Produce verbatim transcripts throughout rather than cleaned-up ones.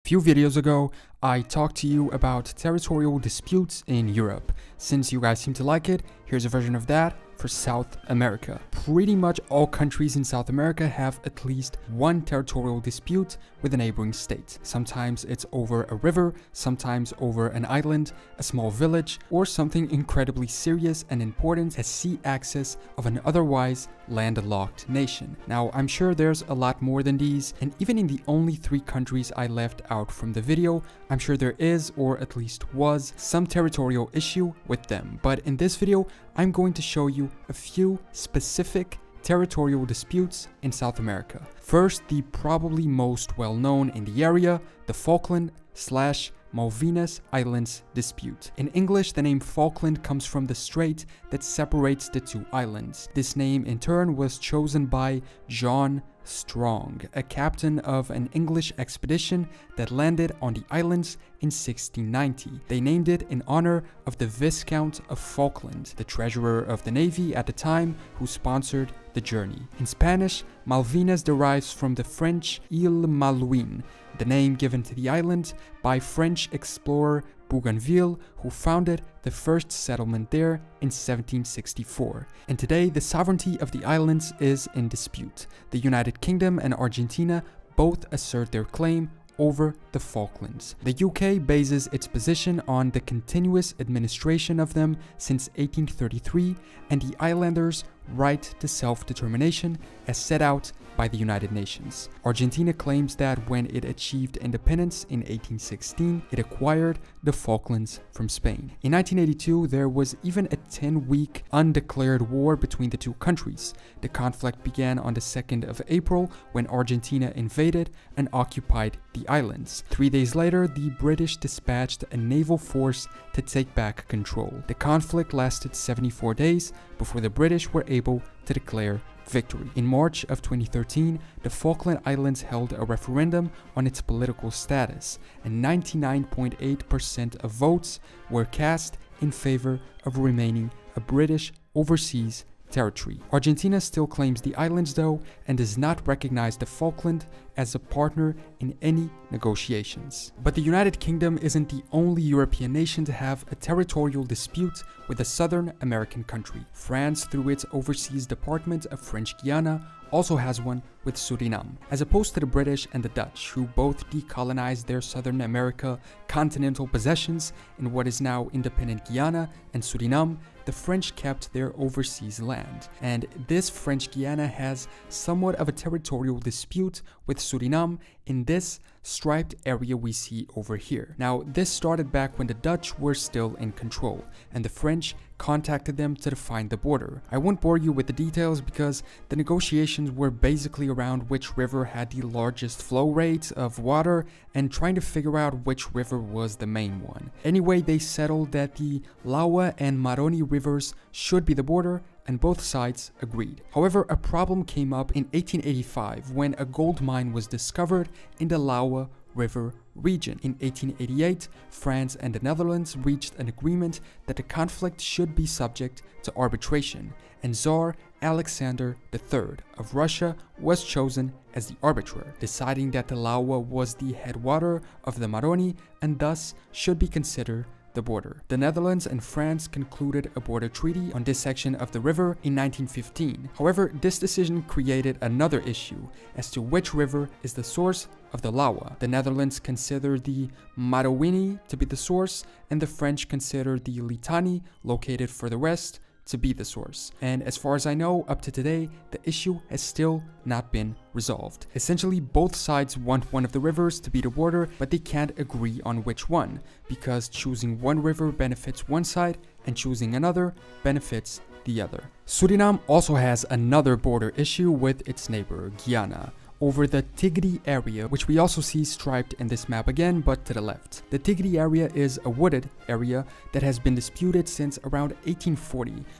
few videos ago, I talked to you about territorial disputes in Europe. Since you guys seem to like it, here's a version of that for South America. Pretty much all countries in South America have at least one territorial dispute with a neighboring state. Sometimes it's over a river, sometimes over an island, a small village, or something incredibly serious and important as sea access of an otherwise landlocked nation. Now, I'm sure there's a lot more than these, and even in the only three countries I left out from the video, I'm sure there is, or at least was, some territorial issue with them. But in this video, I'm going to show you a few specific territorial disputes in South America. First, the probably most well-known in the area, the Falkland slash Malvinas Islands dispute. In English, the name Falkland comes from the strait that separates the two islands. This name in turn was chosen by John Strong, a captain of an English expedition that landed on the islands in sixteen ninety. They named it in honor of the Viscount of Falkland, the treasurer of the navy at the time who sponsored the journey. In Spanish, Malvinas derives from the French Île Malouine, the name given to the island by French explorer Bougainville, who founded the first settlement there in seventeen sixty-four. And today, the sovereignty of the islands is in dispute. The United Kingdom and Argentina both assert their claim over the Falklands. The U K bases its position on the continuous administration of them since eighteen thirty-three and the islanders' right to self-determination as set out by the United Nations. Argentina claims that when it achieved independence in eighteen sixteen, it acquired the Falklands from Spain. In nineteen eighty-two, there was even a ten-week undeclared war between the two countries. The conflict began on the second of April when Argentina invaded and occupied the islands. Three days later, the British dispatched a naval force to take back control. The conflict lasted seventy-four days before the British were able to declare victory. In March of twenty thirteen, the Falkland Islands held a referendum on its political status, and ninety-nine point eight percent of votes were cast in favor of remaining a British overseas territory. Argentina still claims the islands though, and does not recognize the Falkland as a partner in any negotiations. But the United Kingdom isn't the only European nation to have a territorial dispute with a Southern American country. France, through its Overseas Department of French Guiana, also has one with Suriname. As opposed to the British and the Dutch, who both decolonized their Southern America continental possessions in what is now independent Guyana and Suriname, the French kept their overseas land. And this French Guiana has somewhat of a territorial dispute with Suriname in this striped area we see over here. Now, this started back when the Dutch were still in control, and the French contacted them to define the border. I won't bore you with the details because the negotiations were basically around which river had the largest flow rate of water and trying to figure out which river was the main one. Anyway, they settled that the Laua and Maroni rivers should be the border, and both sides agreed. However, a problem came up in eighteen eighty-five when a gold mine was discovered in the Laua River region. In eighteen eighty-eight, France and the Netherlands reached an agreement that the conflict should be subject to arbitration, and Tsar Alexander the Third of Russia was chosen as the arbiter, deciding that the Laua was the headwater of the Maroni and thus should be considered the border. The Netherlands and France concluded a border treaty on this section of the river in nineteen fifteen. However, this decision created another issue as to which river is the source of the Laua. The Netherlands considered the Marouine to be the source, and the French considered the Litani, located further west, to be the source. And as far as I know, up to today, the issue has still not been resolved. Essentially, both sides want one of the rivers to be the border, but they can't agree on which one, because choosing one river benefits one side and choosing another benefits the other. Suriname also has another border issue with its neighbor, Guyana, over the Tigre area, which we also see striped in this map again, but to the left. The Tigre area is a wooded area that has been disputed since around eighteen forty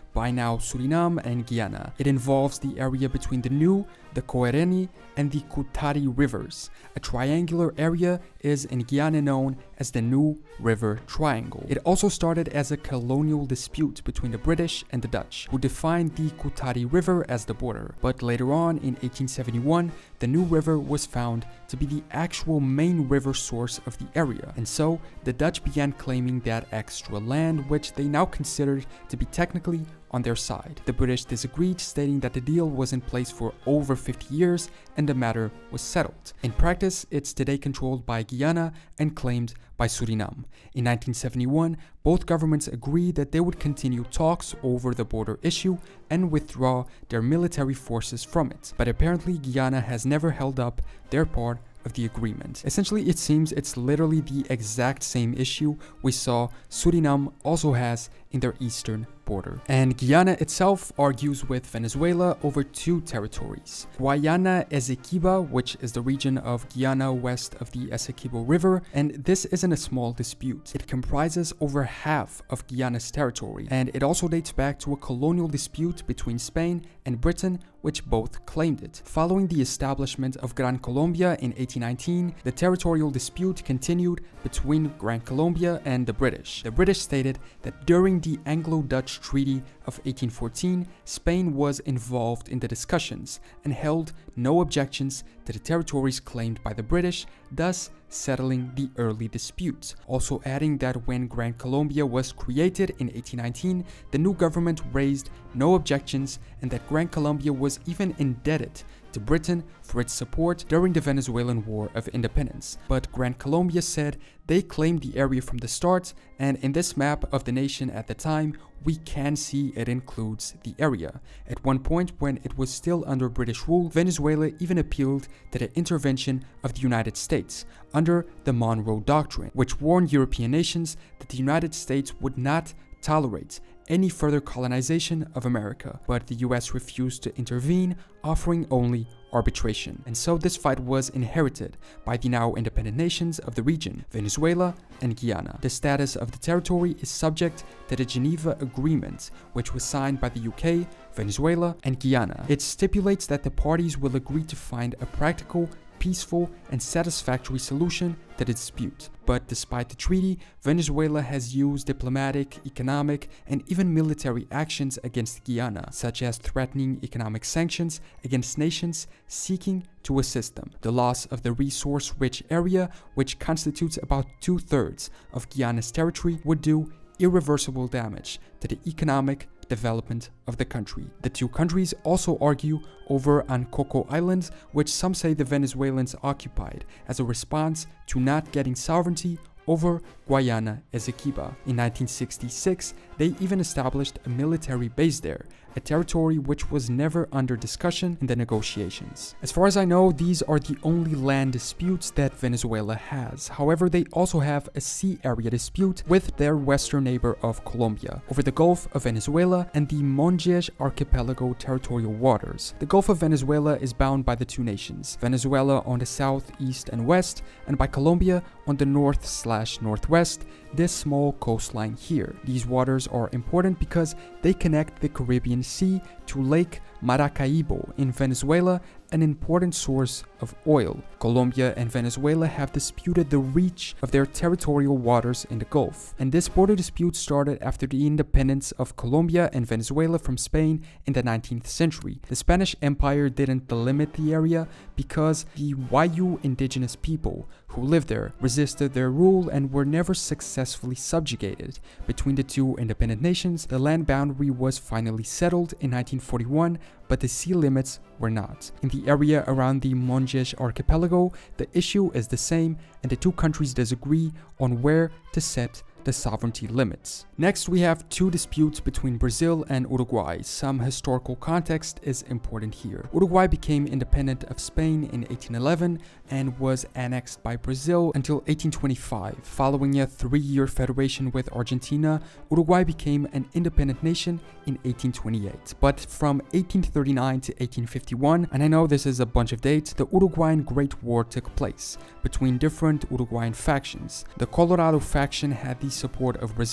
by now Suriname and Guyana. It involves the area between the New, the Coereni, and the Kutari rivers. A triangular area is in Guyana known as the New River Triangle. It also started as a colonial dispute between the British and the Dutch, who defined the Kutari River as the border. But later on, in eighteen seventy-one, the New River was found to be the actual main river source of the area, and so the Dutch began claiming that extra land, which they now considered to be technically on their side. The British disagreed, stating that the deal was in place for over fifty years and the matter was settled. In practice, it's today controlled by Guyana and claimed by Suriname. In nineteen seventy-one, both governments agreed that they would continue talks over the border issue and withdraw their military forces from it. But apparently Guyana has never held up their part of the agreement. Essentially, it seems it's literally the exact same issue we saw Suriname also has in their eastern border. And Guyana itself argues with Venezuela over two territories. Guayana Esequiba, which is the region of Guyana west of the Essequibo River, and this isn't a small dispute. It comprises over half of Guyana's territory, and it also dates back to a colonial dispute between Spain and Britain, which both claimed it. Following the establishment of Gran Colombia in eighteen nineteen, the territorial dispute continued between Gran Colombia and the British. The British stated that during the Anglo-Dutch Treaty of eighteen fourteen, Spain was involved in the discussions and held no objections to the territories claimed by the British, thus settling the early disputes. Also adding that when Gran Colombia was created in eighteen nineteen, the new government raised no objections and that Gran Colombia was even indebted to Britain for its support during the Venezuelan War of Independence. But Gran Colombia said they claimed the area from the start, and in this map of the nation at the time, we can see it includes the area. At one point, when it was still under British rule, Venezuela even appealed to the intervention of the United States under the Monroe Doctrine, which warned European nations that the United States would not tolerate any further colonization of America. But the U S refused to intervene, offering only arbitration. And so this fight was inherited by the now independent nations of the region, Venezuela and Guyana. The status of the territory is subject to the Geneva Agreement, which was signed by the U K, Venezuela, and Guyana. It stipulates that the parties will agree to find a practical, peaceful, and satisfactory solution to the dispute. But despite the treaty, Venezuela has used diplomatic, economic, and even military actions against Guyana, such as threatening economic sanctions against nations seeking to assist them. The loss of the resource-rich area, which constitutes about two-thirds of Guyana's territory, would do irreversible damage to the economic development of the country. The two countries also argue over Ancocco Island, which some say the Venezuelans occupied as a response to not getting sovereignty over Guayana Esequiba. In nineteen sixty-six, they even established a military base there, a territory which was never under discussion in the negotiations. As far as I know, these are the only land disputes that Venezuela has. However, they also have a sea area dispute with their western neighbor of Colombia over the Gulf of Venezuela and the Monjes Archipelago territorial waters. The Gulf of Venezuela is bound by the two nations, Venezuela on the south, east, and west, and by Colombia on the north slash northwest, this small coastline here. These waters are important because they connect the Caribbean Sea to Lake Maracaibo in Venezuela, an important source of oil. Colombia and Venezuela have disputed the reach of their territorial waters in the Gulf, and this border dispute started after the independence of Colombia and Venezuela from Spain in the nineteenth century. The Spanish Empire didn't delimit the area because the Wayuu indigenous people who lived there resisted their rule and were never successfully subjugated. Between the two independent nations, the land boundary was finally settled in nineteen forty-one, but the sea limits were not. In the area around the Monjes Archipelago, the issue is the same, and the two countries disagree on where to set the sovereignty limits. Next, we have two disputes between Brazil and Uruguay. Some historical context is important here. Uruguay became independent of Spain in eighteen eleven and was annexed by Brazil until eighteen twenty-five. Following a three-year federation with Argentina, Uruguay became an independent nation in eighteen twenty-eight. But from eighteen thirty-nine to eighteen fifty-one, and I know this is a bunch of dates, the Uruguayan Great War took place between different Uruguayan factions. The Colorado faction had the support of Brazil,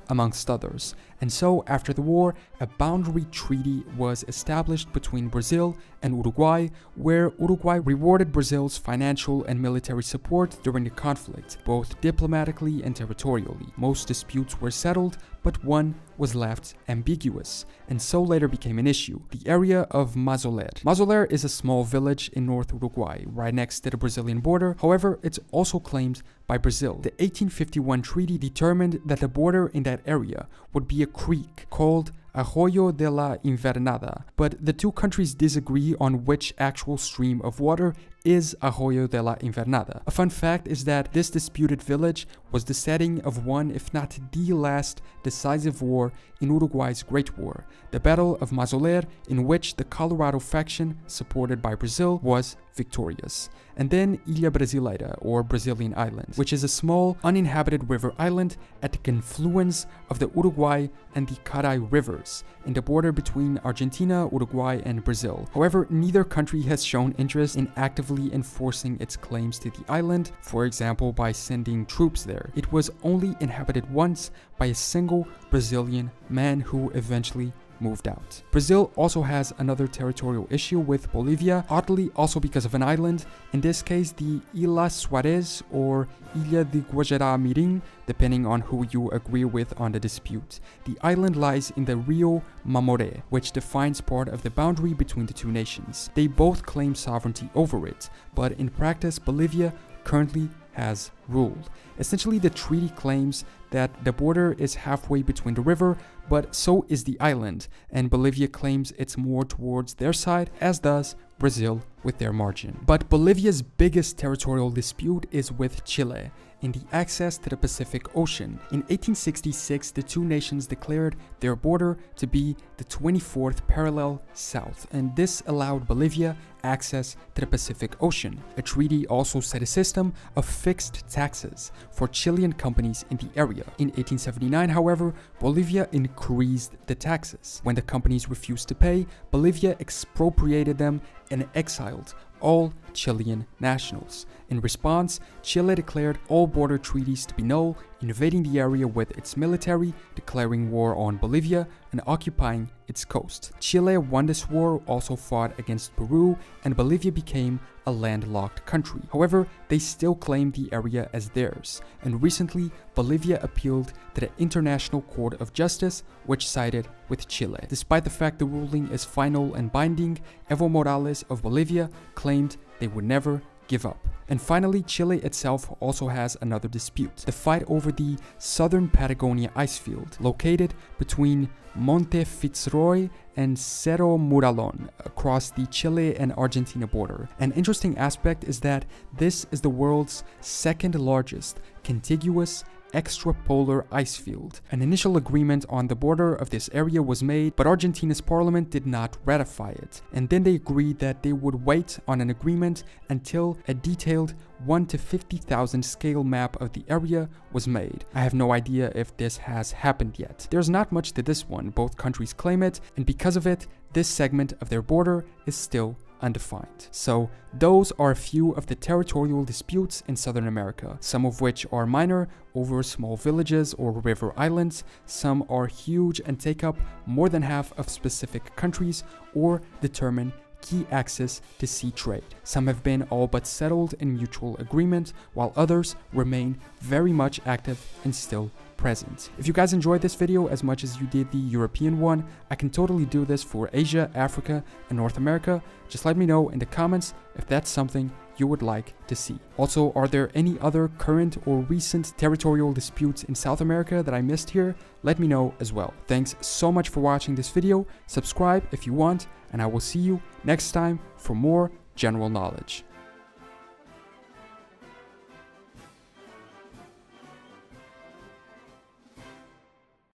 amongst others. And so, after the war, a boundary treaty was established between Brazil and Uruguay, where Uruguay rewarded Brazil's financial and military support during the conflict, both diplomatically and territorially. Most disputes were settled, but one was left ambiguous, and so later became an issue: the area of Mazoler. Mazoler is a small village in North Uruguay, right next to the Brazilian border. However, it's also claimed by Brazil. The eighteen fifty-one treaty determined that the border in that area would be a creek called Arroyo de la Invernada, but the two countries disagree on which actual stream of water is Arroyo de la Invernada. A fun fact is that this disputed village was the setting of one, if not the last, decisive war in Uruguay's Great War, the Battle of Mazoler, in which the Colorado faction, supported by Brazil, was victorious. And then Ilha Brasileira, or Brazilian Island, which is a small, uninhabited river island at the confluence of the Uruguay and the Carai rivers, in the border between Argentina, Uruguay, and Brazil. However, neither country has shown interest in actively enforcing its claims to the island, for example by sending troops there. It was only inhabited once by a single Brazilian man who eventually moved out. Brazil also has another territorial issue with Bolivia, oddly also because of an island, in this case the Ilha Suarez or Ilha de Guajará-Mirim, depending on who you agree with on the dispute. The island lies in the Rio Mamoré, which defines part of the boundary between the two nations. They both claim sovereignty over it, but in practice Bolivia currently has ruled. Essentially, the treaty claims that the border is halfway between the river, but so is the island, and Bolivia claims it's more towards their side, as does Brazil with their margin. But Bolivia's biggest territorial dispute is with Chile, in the access to the Pacific Ocean. In eighteen sixty-six, the two nations declared their border to be the twenty-fourth parallel south, and this allowed Bolivia access to the Pacific Ocean. A treaty also set a system of fixed taxes for Chilean companies in the area. In eighteen seventy-nine, however, Bolivia increased the taxes. When the companies refused to pay, Bolivia expropriated them and exiled all Chilean nationals. In response, Chile declared all border treaties to be null, invading the area with its military, declaring war on Bolivia, and occupying its coast. Chile won this war, also fought against Peru, and Bolivia became a landlocked country. However, they still claim the area as theirs, and recently Bolivia appealed to the International Court of Justice, which sided with Chile. Despite the fact the ruling is final and binding, Evo Morales of Bolivia claimed they would never give up. And finally, Chile itself also has another dispute: the fight over the southern Patagonia icefield, located between Monte Fitzroy and Cerro Muralón, across the Chile and Argentina border. An interesting aspect is that this is the world's second largest contiguous extrapolar ice field. An initial agreement on the border of this area was made, but Argentina's parliament did not ratify it, and then they agreed that they would wait on an agreement until a detailed one to fifty thousand scale map of the area was made. I have no idea if this has happened yet. There's not much to this one, both countries claim it, and because of it, this segment of their border is still undefined. So those are a few of the territorial disputes in Southern America, some of which are minor over small villages or river islands, some are huge and take up more than half of specific countries or determine key access to sea trade. Some have been all but settled in mutual agreement, while others remain very much active and still present. If you guys enjoyed this video as much as you did the European one, I can totally do this for Asia, Africa, and North America. Just let me know in the comments if that's something you would like to see. Also, are there any other current or recent territorial disputes in South America that I missed here? Let me know as well. Thanks so much for watching this video. Subscribe if you want, and I will see you next time for more general knowledge.